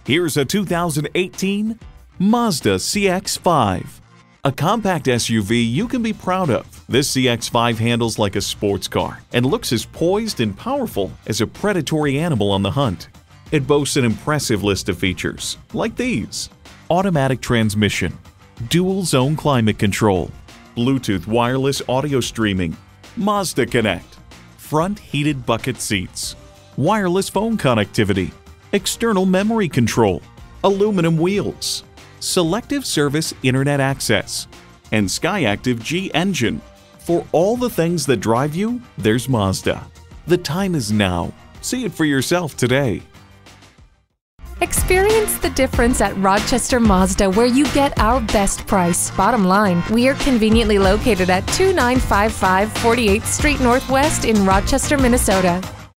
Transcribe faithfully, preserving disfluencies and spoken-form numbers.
Here's a two thousand eighteen Mazda C X five. A compact S U V you can be proud of. This C X five handles like a sports car and looks as poised and powerful as a predatory animal on the hunt. It boasts an impressive list of features, like these: automatic transmission, dual zone climate control, Bluetooth wireless audio streaming, Mazda Connect, front heated bucket seats, wireless phone connectivity, external memory control, aluminum wheels, selective service internet access, and SKYACTIVA G engine. For all the things that drive you, there's Mazda. The time is now. See it for yourself today. Experience the difference at Rochester Mazda, where you get our best price. Bottom line, we are conveniently located at two nine five five forty-eighth Street Northwest in Rochester, Minnesota.